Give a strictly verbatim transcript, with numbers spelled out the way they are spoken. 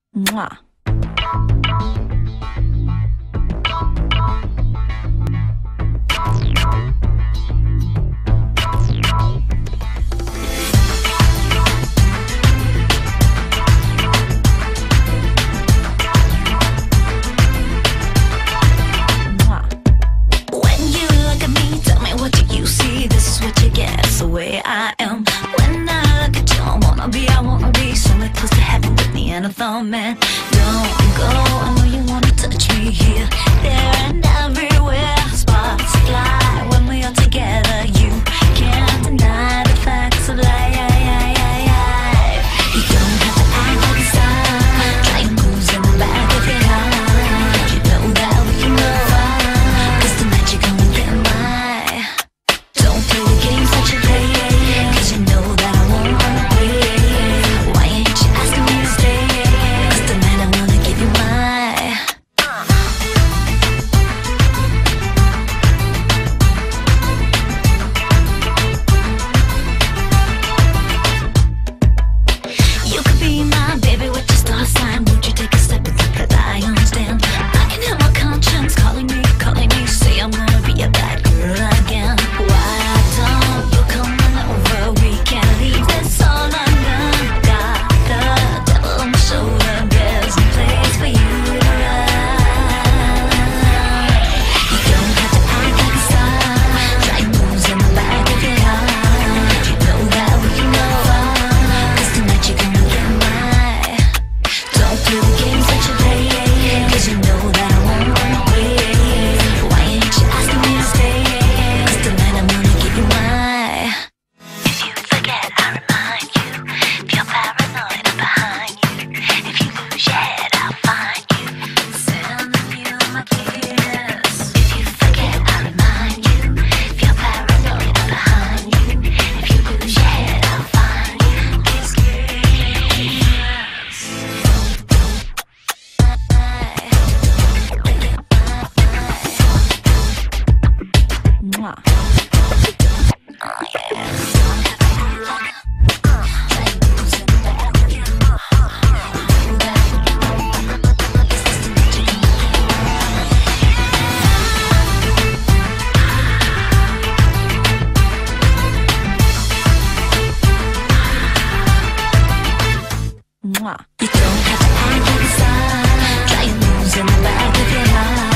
Mwah. The way I am. When I look at you, I wanna be, I wanna be somewhere close to heaven with me and a thumb, man. Don't go, I know you wanna touch me here, there and everywhere. Sparks fly when we are together. You can't deny the facts of life. You don't have to act like a star. Try your moves in the back of your heart. You know that we can go far, 'cause tonight you're gonna get my. Don't play the games that you play, 'cause you know that I won't run away. Why ain't you asking me to stay? 'Cause tonight I'm gonna give you my. You could be my baby with your star sign. Would you take a step and let the lions stand? I can hear my conscience calling me, calling me. Say I'm gonna be a bad girl again. Why don't you come on over? We can leave this all undone. Got the devil on my shoulder. There's no place for you to run. You don't have to act like a star. Try moves in the back of your heart. You know that we can go far, 'cause tonight you're gonna get my. Don't play the games that you play, 'cause you know that I won't run away. Why ain't you asking me to stay? 'Cause tonight I'm gonna give you my. If you forget, I remind you. If you're paranoid, I'm behind you. If you lose your head, I'll find you. Sending you my kiss. If you forget, I remind you. If you're paranoid, I'm behind you. If you lose your head, I'll find you. Kiss, kiss. Mwah. Mwah. You don't have to act like a star. Try your moves in the back of your heart.